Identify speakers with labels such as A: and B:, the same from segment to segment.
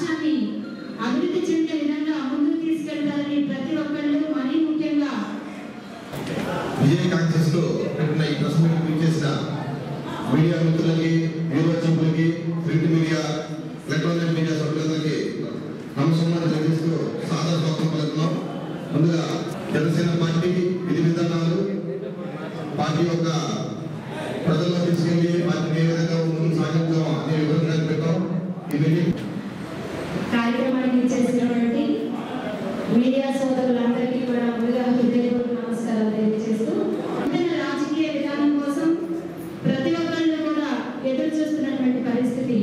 A: రాష్ట్రాన్ని అభివృద్ధి చెందే విధంగా ముందుకు తీసుకెళ్తారని ప్రతి ఒక్కళ్ళు మరీ ముఖ్యంగా
B: విజయకాంక్షతో పెట్టిన ఈ ప్రెస్ మీట్ చేసిన మీడియా మిత్రులకి, యూరోజీవులకి, ప్రింట్ మీడియా, ఎలక్ట్రానిక్ మీడియా సభ్యులందరికీ నమస్కారం తెలియజేస్తూ సాదర స్వాగతం పలుకుతున్నాం. ముందుగా జనసేన పార్టీ విధి విధానాలు, పార్టీ యొక్క ప్రజల్లో తీసుకెళ్లి పార్టీని ఏ విధంగా ముందుకు సాగించాం అనే వివరంగా పెట్టాం. ఇవన్నీ
A: కార్యక్రమానికి చేసినటువంటి మీడియా సోదరులందరికీ కూడా ముందుగా హృదయపూర్వక నమస్కారాలు తెలియజేస్తూ రాజకీయ విధానం కోసం ప్రతి ఒక్కళ్ళు కూడా ఎదురు చూస్తున్నటువంటి పరిస్థితి.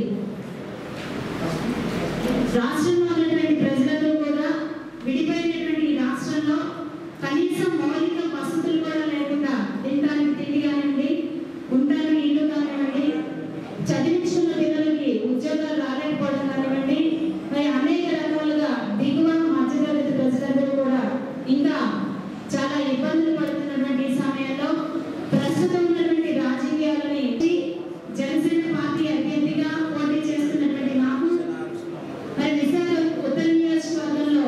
A: రాష్ట్రంలో ఉన్నటువంటి ప్రజలందరూ కూడా విడిపోయినటువంటి ఈ రాష్ట్రంలో కనీసం మౌలిక వసతులు కూడా లేకుండా తినడానికి తిండి కానివ్వండి, ఉండడానికి ఇల్లు కానివ్వండి, చదివించుకున్న పిల్లలకి ఉద్యోగాలు రాలేకపోవడం కానివ్వండి, మరి అనేక రకాలుగా దిగువ మధ్యతరగతి ప్రజలందరూ కూడా ఇంకా చాలా ఇబ్బందులు పడుతున్నటువంటి ఈ సమయంలో ప్రస్తుతం ఉన్నటువంటి రాజకీయాలని జనసేన పార్టీ అభ్యర్థిగా పోటీ చేస్తున్నటువంటి నాకు మరి విశాఖ ఉత్తర నియోజకవర్గంలో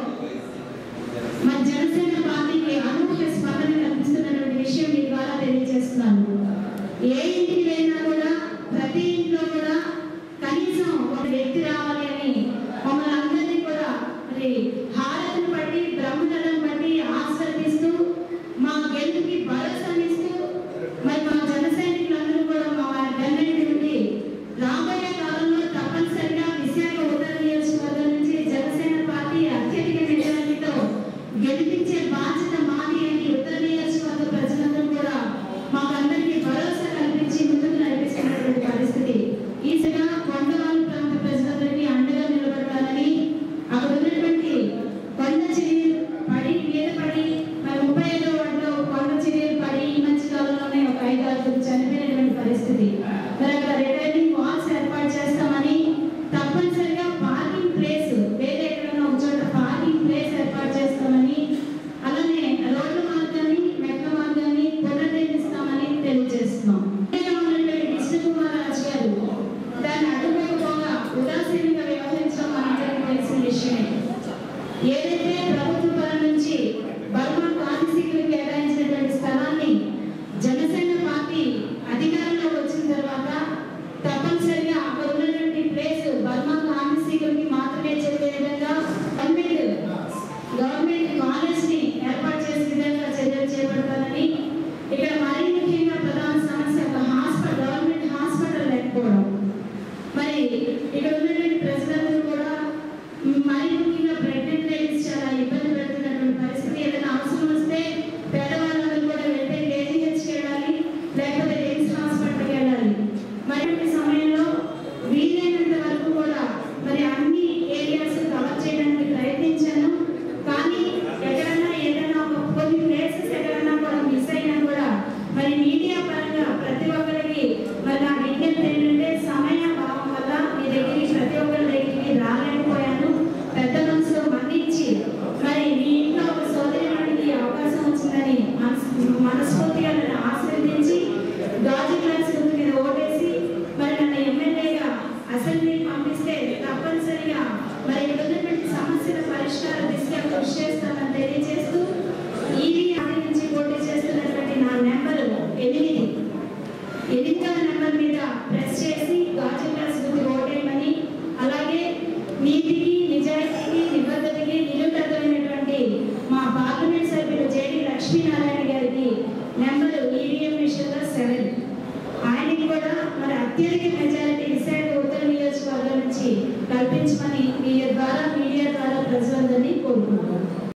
A: మరి జనసేన పార్టీకి అనూహ్య స్పందన కల్పిస్తున్నటువంటి విషయం మీ ద్వారా తెలియజేస్తున్నాను. ఏ ఇంటికి వెళ్ళినా కూడా ప్రతి ఇంట్లో కూడా కనీసం ఒక వ్యక్తి రావాలి అని మమ్మల్ని అందరినీ కూడా మరి హారతిని బట్టి బ్రహ్మణలను బట్టి ఆశీర్వదిస్తూ మా గెలుపుకి భరోసానిస్తూ మరి మా జన సైనికులందరూ కూడా మా వెన్నంటి నుండి రాబోయే కాలంలో తప్పనిసరిగా విశాఖ ఉత్తర నియోజకవర్గం నుంచి జనసేన పార్టీ అత్యధిక మెజారిటీతో గెలిపించే బాధ్యత మాది అని ఉత్తర నియోజకవర్గ ప్రజలందరూ కూడా మాకందరికీ భరోసా కల్పించి ముందుకు నడిపిస్తున్నటువంటి పరిస్థితి. ఈసారి కొండవాళ్ళ ప్రాంత ప్రజలందరికీ అండగా నిలబడాలని అక్కడ ఉన్నటువంటి కొండ చర్యలు పడి మీద పడి మరి 35వ వార్డులో కొండ చర్యలు పడి ఈ మధ్య కాలంలోనే ఒక 5-6 చనిపోయినటువంటి పరిస్థితి. మరి అక్కడ రిటైనింగ్ వాల్స్ ఏర్పాటు చేస్తామని, తప్పనిసరిగా పార్కింగ్ ప్లేస్ వేరే ఎక్కడైనా ఒక చోట పార్కింగ్ ప్లేస్ ఏర్పాటు చేస్తామని, అలానే రోడ్ల మార్గాన్ని మెట్ల మార్గాన్ని పునర్నిర్మిస్తామని తెలియజేస్తున్నాం. కృష్ణకుమారాజు గారు దాన్ని అడ్డుకోకపోగా ఉదాసీనంగా వ్యవహరించడం మనందరికీ తెలిసిన విషయమే. ఏదైతే ప్రభుత్వ పరం నుంచి బర్మా కాన్స్టిట్యూన్సీకి కేటాయించినటువంటి స్థలాన్ని జనసేన పార్టీ అధికారంలోకి వచ్చిన తర్వాత తప్పనిసరిగా అక్కడ ఉన్నటువంటి ప్లేస్ బర్మా కాన్స్టిట్యూన్సీకి మాత్రమే చెప్పే విధంగా గవర్నమెంట్ కాలేజ్ ని ఏర్పాటు చేసే విధంగా చర్యలు చేపడతారని, ఇక్కడ మరీ ముఖ్యంగా ప్రధాన సమస్య ఒక గవర్నమెంట్ హాస్పిటల్ లేకపోవడం. మరి ఇక్కడ ఉన్నటువంటి ప్రజలందరూ కూడా మరీ ముఖ్యంగా ప్రెగ్నెంట్ లేడీస్ చాలా ఇబ్బంది పెడుతున్నటువంటి పరిస్థితి. ఏదైనా అవసరం వస్తే పేదవాళ్ళందరూ కూడా వెంటనే కేజీహెచ్కి వెళ్ళాలి, లేకపోతే ఎయిమ్స్ హాస్పిటల్కి వెళ్ళాలి. మరి ఈ సమయంలో వీలైనంత వరకు కూడా మరి అన్ని ఏరియాస్ కవర్ చేయడానికి ప్రయత్నించాను. కానీ ఎక్కడన్నా ఏదైనా ఒక కొన్ని ప్లేసెస్ ఎక్కడన్నా కూడా మిస్ అయినా కూడా మరి మీడియా పరంగా ప్రతి ఒక్కరికి మరి నా విజ్ఞప్తి ఏంటంటే సమయ భావం వల్ల మీ దగ్గరికి ప్రతి ఒక్కరి దగ్గరికి రాలేకపోయాను. పెద్ద మనసులో మన్నించి మరి మీ ఇంట్లో ఒక సోదరివాడికి అవకాశం వచ్చిందని మనస్ఫూర్తిగా నన్ను ఆశీర్వదించి గాజు గ్లాస్ గుర్తు మీద ఓటేసి మరి నన్ను ఎమ్మెల్యేగా అసెంబ్లీకి పంపిస్తే తప్పనిసరిగా మరి ఉన్నటువంటి సమస్యల పరిష్కార దిశగా కృషి చేస్తానని తెలియజేస్తూ ఈవీ నుంచి పోటీ చేస్తున్నటువంటి నా నెంబర్ 8వ నెంబర్ మీద ప్రెస్ చేసి గాజు గ్లాస్ గుర్తు ఓటేయమని, అలాగే నీతికి నిజాయితీకి నిబద్ధతకి నిలుకద్దమైనటువంటి మా పార్లమెంట్ సభ్యులు జేడి లక్ష్మీనారాయణ గారికి నెంబర్ ఈవీఎం విషయంలో 7 ఆయనకి కూడా మరి అత్యధిక మెజారిటీ